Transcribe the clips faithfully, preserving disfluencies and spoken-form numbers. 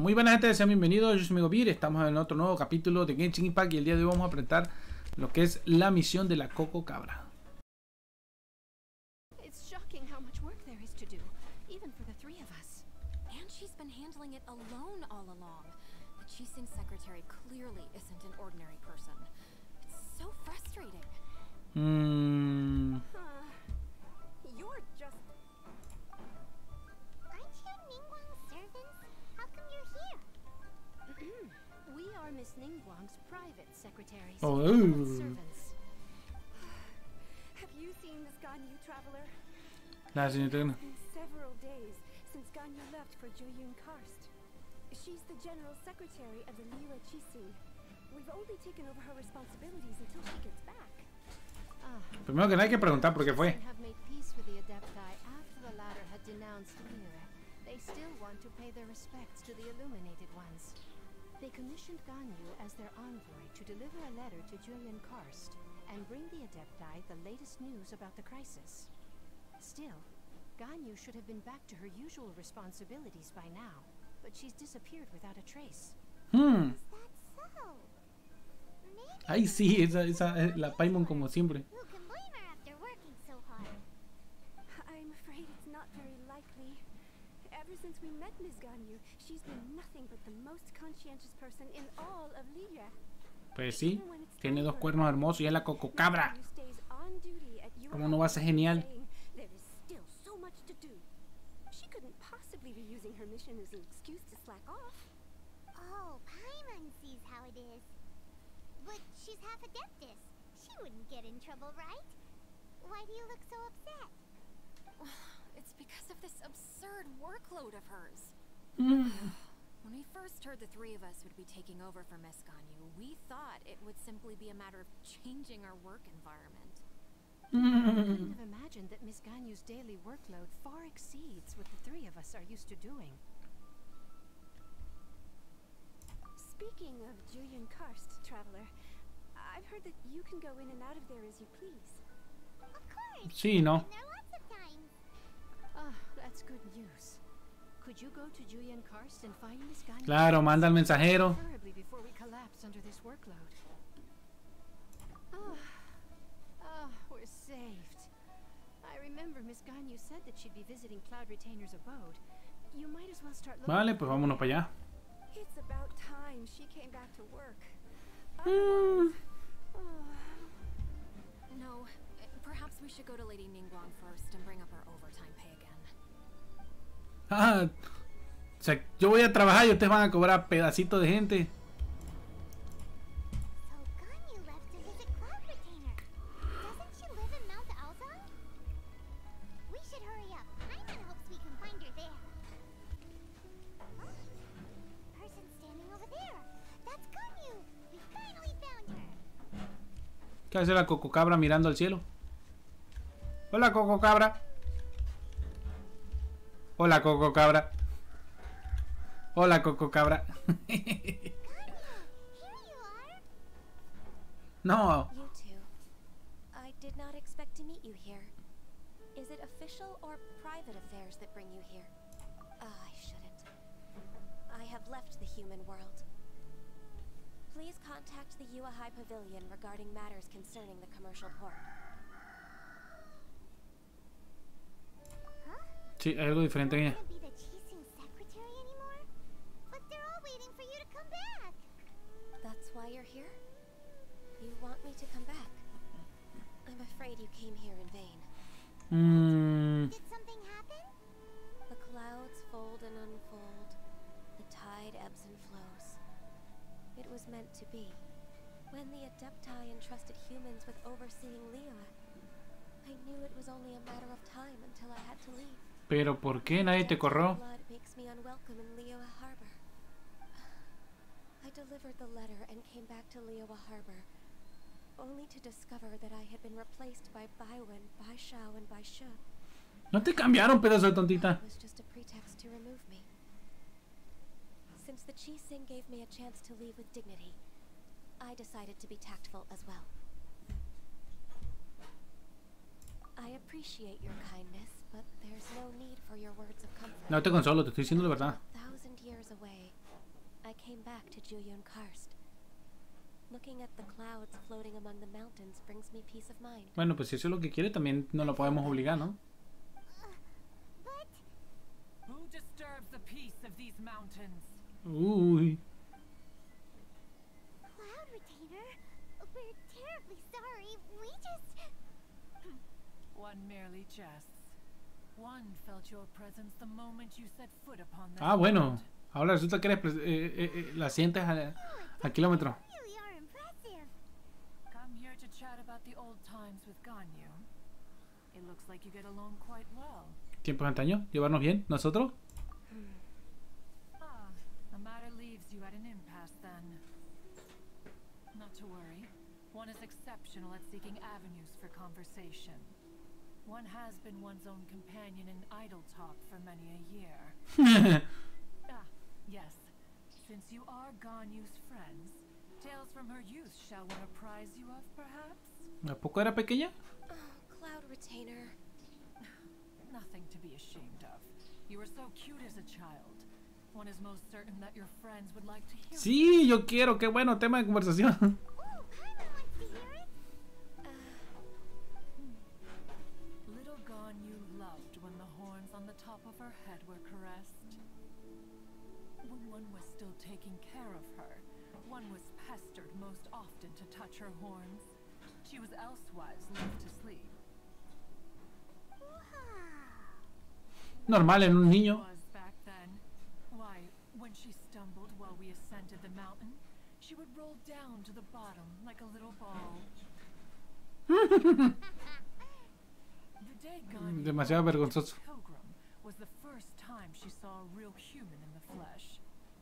Muy buena gente, sean bienvenidos, yo soy amigo Bir, estamos en otro nuevo capítulo de Genshin Impact y el día de hoy vamos a apretar lo que es la misión de la Coco Cabra. It's shocking how much work there is to do, even for the three of us. And she's been handling it alone all along. The Qixing secretary clearly isn't an ordinary person. It's so frustrating. Hmm. Uh, you're just... Aren't you Ningguang's servants? How come you're here? We are Miss Ningguang's private secretaries. Oh. Servants. Have you seen this Ganyu traveler? La señorita. It's been several days since Ganyu left for Juyun Karst. She's the general secretary of the Liyue Qixing. We've only taken over her responsibilities until she gets back. Ah, Primero que nada hay que preguntar por qué fue. have made peace with the Adepti after the latter had denounced Liyue. They still want to pay their respects to the Illuminated Ones. They commissioned Ganyu as their envoy to deliver a letter to Juyun Karst and bring the Adepti the latest news about the crisis. Still, Ganyu should have been back to her usual responsibilities by now, but she's disappeared without a trace. Hmm. Is that so? Maybe Ay sí, esa, esa es la Paimon como siempre. who can blame her after working so hard? I'm afraid it's not very likely. Ever since we met Miss Ganyu, she's been nothing but the most conscientious person in all of Liyue. Pues sí, tiene dos cuernos hermosos y es la Coco Cabra. Ganyu stays on duty at your ¿Cómo no va a ser genial? saying, there is still so much to do. She couldn't possibly be using her mission as an excuse to slack off. Oh, Paimon sees how it is. But she's half Adeptus. She wouldn't get in trouble, right? Why do you look so upset? It's because of this absurd workload of hers. When we first heard the three of us would be taking over for Miss Ganyu, we thought it would simply be a matter of changing our work environment. I couldn't have imagined that Miss Ganyu's daily workload far exceeds what the three of us are used to doing. Speaking of Juyun Karst, traveler, I've heard that you can go in and out of there as you please. Of course. Sí, no. Been there lots of times. Ah, that's good news. Could you go to Juyun Karst and find Miss Ganyu? Claro, manda al mensajero. Preferably before we collapse under this workload. Ah, ah, we're saved. I remember Miss Ganyu said that she'd be visiting Cloud Retainer's abode. You might as well start looking. Vale, pues vámonos para allá. It's about time she came back to work. Hmm. Oh, No, eh, perhaps we should go to Lady Ningguang first and bring up our overtime pay again. Ah, o sea, yo voy a trabajar y ustedes van a cobrar pedacitos de gente. So Ganyu left to visit Cloud Retainer. Doesn't she live in Mount Alzon? We should hurry up. Paimon hopes we can find her there. Huh? Person standing over there. That's Ganyu. We finally found her. ¿Qué hace la Coco Cabra mirando al cielo? Hola, Coco Cabra. Hola, Coco Cabra. Hola, Coco Cabra. Ganyu, here you are. No. You two. I did not expect to meet you here. Is it official or private affairs that bring you here? Ah, I shouldn't. I have left the human world. Please contact the Yua High Pavilion regarding matters concerning the commercial port. Huh? Sí, hay algo diferente en You're ella. not gonna be the Qixing secretary anymore? But they're all waiting for you to come back. That's why you're here? You want me to come back? I'm afraid you came here in vain. Mmm. Did something happen? The clouds fold and unfold. The tide ebbs and flows. It was meant to be. When the Adepti entrusted humans with overseeing Liyue, I knew it was only a matter of time until I had to leave. Pero ¿por qué nadie te corrió? Blood makes me unwelcome in Liyue Harbor. I delivered the letter and came back to Liyue Harbor, only to discover that I had been replaced by Baiwen, Baishao, and Baishu. No te cambiaron, pedazo de tontita. It was just a pretext to remove me. Since the Qixing gave me a chance to leave with dignity, I decided to be tactful as well. I appreciate your kindness, but there's no need for your words of comfort. No te consolo, te estoy diciendo la verdad. Thousands thousand years away, I came back to Juyun Karst. Looking at the clouds floating among the mountains brings me peace of mind. Bueno, pues si eso es lo que quiere, también no lo podemos obligar, ¿no? But Who disturbs the peace of these mountains? Uy. Cloud Retainer, we're terribly sorry. We just... One merely jests. One felt your presence the moment you set foot upon that Ah, bueno. land. Ahora resulta que eres pres- eh, eh, eh, la sientes a, a kilómetro. really are impressive. Come here to chat about the old times with Ganyu. It looks like you get along quite well. Tiempos antaños, llevarnos bien, nosotros. Ah, the matter leaves you at an impasse then. Not to worry. One is exceptional at seeking avenues for conversation. One has been one's own companion in idle talk for many a year. Ah, yes. Since you are Ganyu's friends, tales from her youth shall one apprise you of, perhaps? ¿A poco era pequeña? Oh, Cloud Retainer. Nothing to be ashamed of. You were so cute as a child. One is most certain that your friends would like to hear Sí, yo quiero, qué bueno, tema de conversación. Oh, Paimon wants to hear it. Little Ganyu loved when the horns on the top of her head were caressed. When one was still taking care of her, one was pestered most often to touch her horns. She was elsewise left to sleep. Normal en un niño. Was back then. Why, when she stumbled while we ascended the mountain, she would roll down to the bottom like a little ball. The day Ganyu Demasiado walked vergonzoso. into Pilgrim was the first time she saw a real human in the flesh.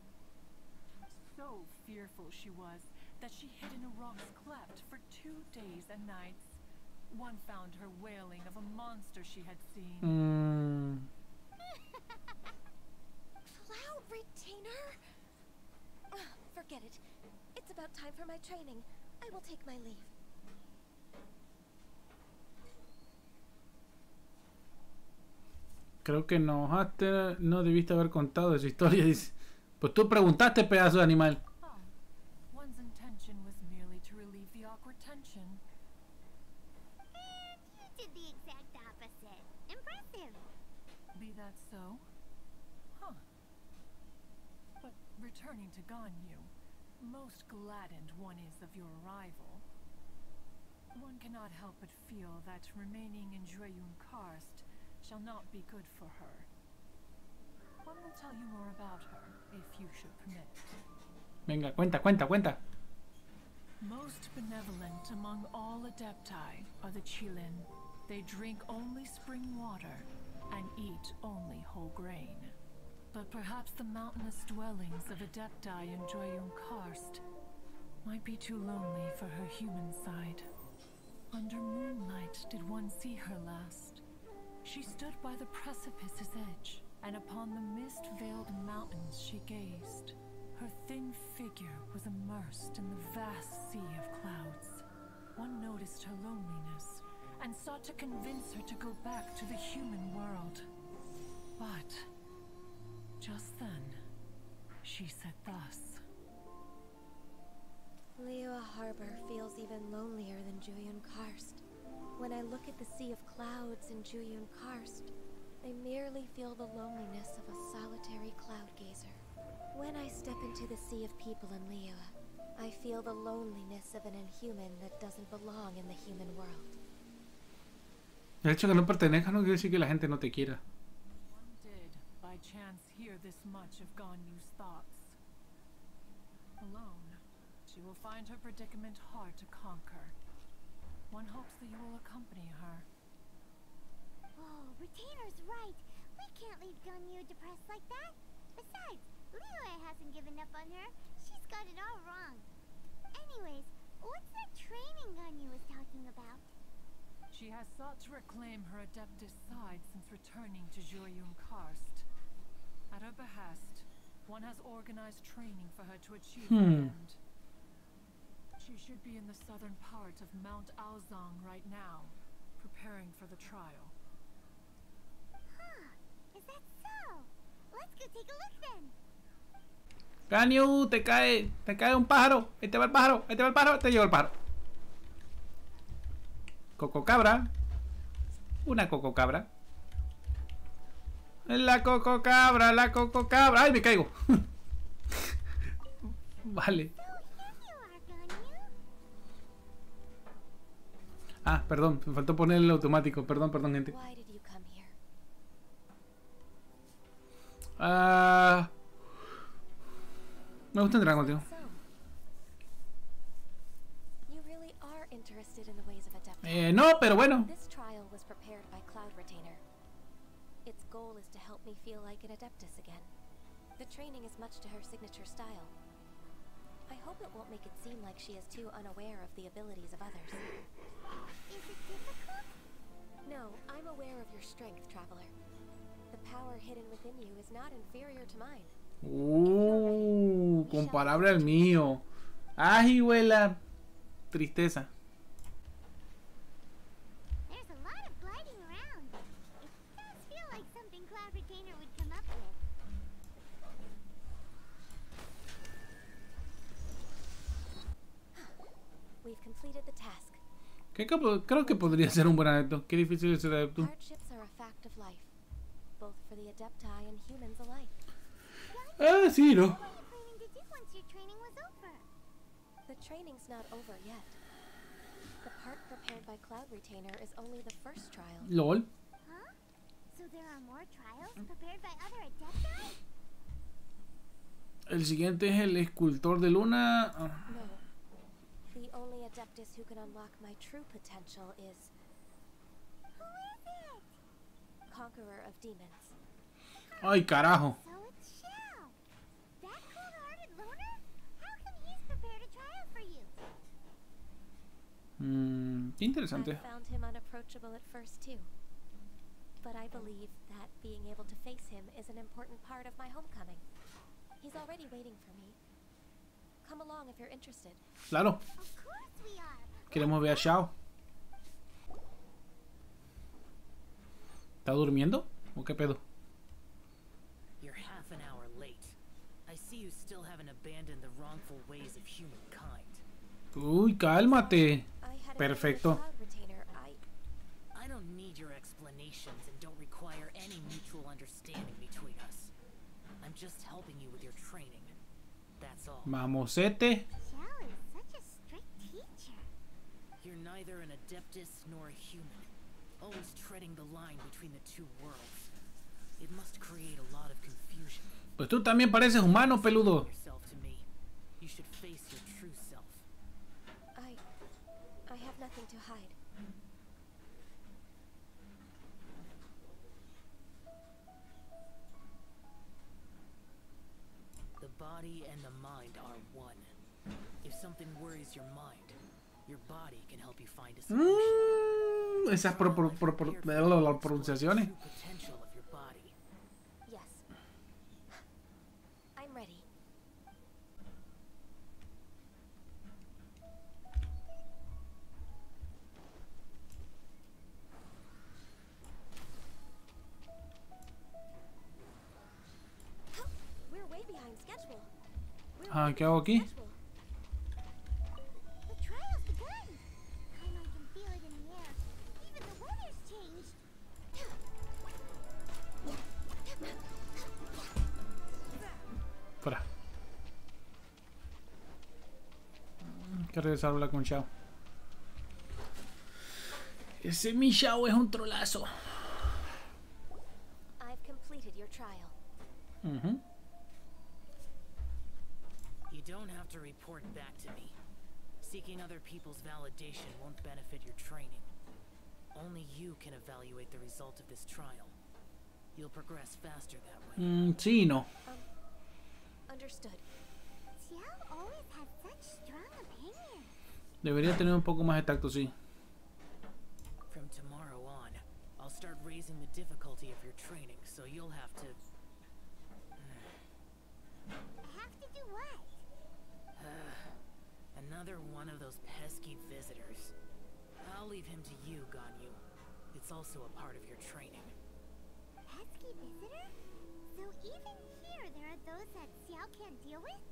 So fearful she was that she hid in a rock's cleft for two days and nights. One found her wailing of a monster she had seen. Mm, Cloud Retainer? Ugh, forget it. It's about time for my training. I will take my leave. creo que no, Haster, no debiste haber contado esa historia. Dice. Pues tú preguntaste, pedazo de animal. Oh, one's intention was merely to relieve the awkward tension. And you did the exact opposite. Impressive. Be that so? Huh. But returning to Ganyu, most gladdened one is of your arrival. One cannot help but feel that remaining in Juyun Karst shall not be good for her. One will tell you more about her, if you should permit. Venga, cuenta, cuenta, cuenta. Most benevolent among all Adepti are the Qilin. They drink only spring water and eat only whole grain. But perhaps the mountainous dwellings of Adepti in Juyun Karst might be too lonely for her human side. Under moonlight did one see her last. She stood by the precipice's edge, and upon the mist-veiled mountains she gazed. Her thin figure was immersed in the vast sea of clouds. One noticed her loneliness, and sought to convince her to go back to the human world. But just then, she said thus. Liyue Harbor feels even lonelier than Juyun Karst. When I look at the sea of clouds in Juyun Karst, I merely feel the loneliness of a solitary cloud gazer. When I step into the sea of people in Liyue, I feel the loneliness of an inhuman that doesn't belong in the human world. El hecho de que no pertenezcas no quiere decir que la gente no te quiera. One did, by chance, hear this much of Ganyu's thoughts. Alone, she will find her predicament hard to conquer. One hopes that you will accompany her. Oh, Retainer's right. We can't leave Ganyu depressed like that. Besides, Liyue hasn't given up on her. She's got it all wrong. Anyways, what's that training Ganyu was talking about? She has sought to reclaim her Adeptus side since returning to Juyun Karst. At her behest, one has organized training for her to achieve Hmm. the end. She should be in the southern part of Mount Aozang right now, preparing for the trial. Huh. Is that so? Let's go take a look then. Ganyu, te cae, te cae un pájaro. Ahí te va el pájaro, ahí te va el pájaro, te lleva el pájaro. Coco cabra. Una coco cabra. La coco cabra, la coco cabra. ¡Ay, me caigo! Vale. So here you are, Ganyu. Ah, perdón, me faltó poner el automático. Perdón, perdón, gente. Why did you come here? Ah... Me gusta entrar contigo. So, you really are interested in the ways of Adepti. Eh, no, pero bueno. This trial was prepared by Cloud Retainer. Its goal is to help me feel like an Adeptus again. The training is much to her signature style. I hope it won't make it seem like she is too unaware of the abilities of others. Is it difficult? No, I'm aware of your strength, Traveler. The power hidden within you is not inferior to mine. Uh, comparable al mío. Ay, huela. Tristeza. There's a lot of gliding around. It does feel like something Cloud Retainer would come up with. We've completed the task. ¿Qué capo- creo que podría ser un buen adepto. Qué difícil es ser adepto. Hardships are a fact of life, both for the Adepti and humans alike. Ah, sí, ¿no? What were you planning to do once your training was over? The training's not over yet. The part prepared by Cloud Retainer is only the first trial. LOL. Huh? So there are more trials prepared by other Adepti? El siguiente es el escultor de luna. Ah, No. The only Adeptus who can unlock my true potential is Who is it? Conqueror of Demons. Ay, carajo. So it's Xiao. That cold-hearted loner? How come he's prepared a trial for you? Mm, qué I interesante. found him unapproachable at first too. But I believe that being able to face him is an important part of my homecoming. He's already waiting for me. Come along if you're interested. Claro. Of course we are. Queremos ver a Xiao. ¿Está durmiendo? ¿O qué pedo? You're half an hour late. I see you still haven't abandoned the wrongful ways of humankind. Uy, cálmate. I had a Perfecto. Cloud Retainer. I I don't need your explanations and don't require any mutual understanding between us. I'm just helping you with your training. That's all. Mamosete. Xiao is such a strict teacher. You're neither an Adeptus nor a human, always treading the line between the two worlds. It must create a lot of confusion. Pues tú también pareces humano, peludo. Yourself to me. You should face your true self. I I have nothing to hide. The body and the mind are one. If something worries your mind, your body can help you find a solution. Mm, esas pro, pro, pro, pro- las pronunciaciones. True potential of your body. Yes. I'm ready. We're way behind schedule. We're Ah, way ¿qué hago aquí? behind schedule. The trial's begun. Paimon can feel it in the air. Even the weather's changed. Fuera. Hay que regresar a hablar con Xiao. Ese mi Xiao es un trolazo. I've completed your trial. Ujú. You don't have to report back to me. Seeking other people's validation won't benefit your training. Only you can evaluate the result of this trial. You'll progress faster that way. Mm, sí, no. Understood. Xiao always had such strong opinions. Debería tener un poco más de tacto, sí. From tomorrow on, I'll start raising the difficulty of your training, so you'll have to... Have to do what? Another one of those pesky visitors. I'll leave him to you, Ganyu. It's also a part of your training. Pesky visitor? So So even here there are those that Xiao can't deal with?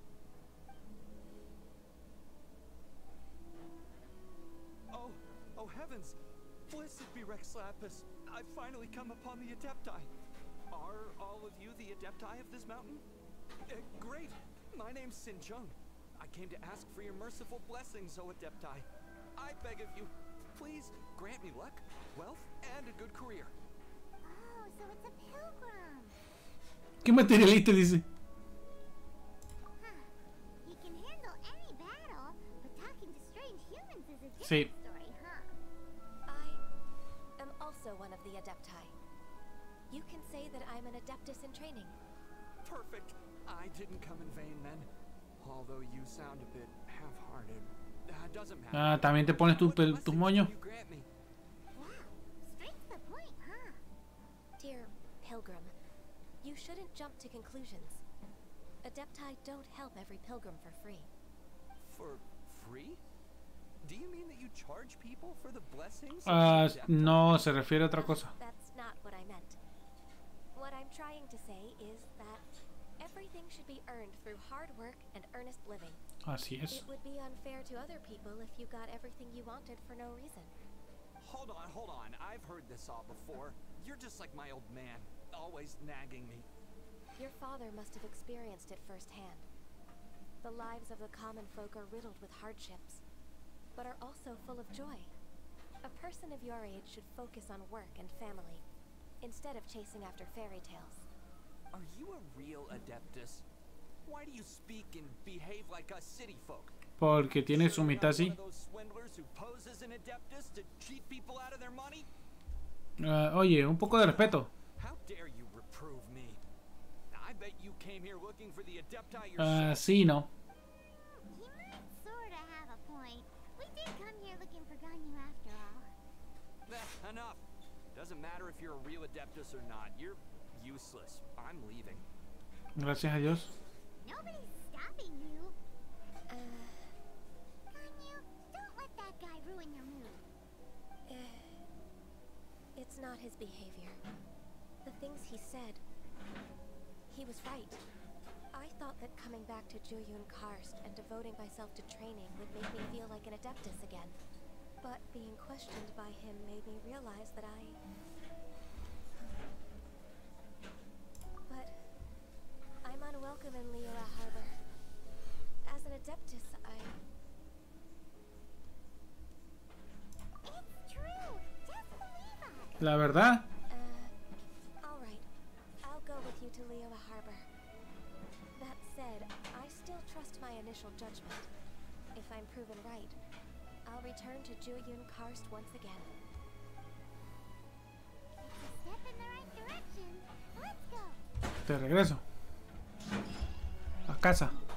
Oh, oh heavens! Blessed be Rex Lapis. I've finally come upon the Adepti. Are all of you the Adepti of this mountain? Uh, great! My name's Sin Chung. I came to ask for your merciful blessings, O Adepti. I beg of you, please grant me luck, wealth, and a good career. Oh, so it's a pilgrim. ¿Qué materialista dice? Huh. He can handle any battle, but talking to strange humans is a different Sí. story, huh? I am also one of the Adepti. You can say that I'm an Adeptus in training. Perfect. I didn't come in vain then. Although you sound a bit half-hearted. Uh, doesn't matter. Ah, también te pones tu, What pel- blessings tus moños. can you grant me? Wow, straight to the point, huh? Dear Pilgrim, you shouldn't jump to conclusions. Adepti don't help every pilgrim for free. For free? Do you mean that you charge people for the blessings? of Ah, the Adepti? no, se refiere a otra cosa. That's not what I meant. What I'm trying to say is that everything should be earned through hard work and earnest living. Así es. It would be unfair to other people if you got everything you wanted for no reason. Hold on, hold on. I've heard this all before. You're just like my old man, always nagging me. Your father must have experienced it firsthand. The lives of the common folk are riddled with hardships, but are also full of joy. A person of your age should focus on work and family, instead of chasing after fairy tales. Are you a real Adeptus? Why do you speak and behave like us city folk? Porque tiene su Sure you're mitad not one así. of those swindlers who pose as an Adeptus to cheat people out of their money? Ah, oye, un poco de respeto. How dare you reprove me? I bet you came here looking for the Adepti Ah, yourself. sí, no. He might sorta have a point. We did come here looking for Ganyu after all. Eh, enough. Doesn't matter if you're a real Adeptus or not. You're useless. I'm leaving. Gracias a Dios. Nobody's stopping you. Uh, Ganyu, don't let that guy ruin your mood. eh, it's not his behavior. The things he said, he was right. I thought that coming back to Jueyun Karst and devoting myself to training would make me feel like an Adeptus again. But being questioned by him made me realize that I... But I'm unwelcome in Liyue Harbor. As an Adeptus, I... It's true. Just believe us. La verdad, Uh, all right. I'll go with you to Liyue Harbor. That said, I still trust my initial judgment. If I'm proven right, I'll return to Jueyun Karst once again. It's a step in the right direction. Let's go. te regreso. A casa.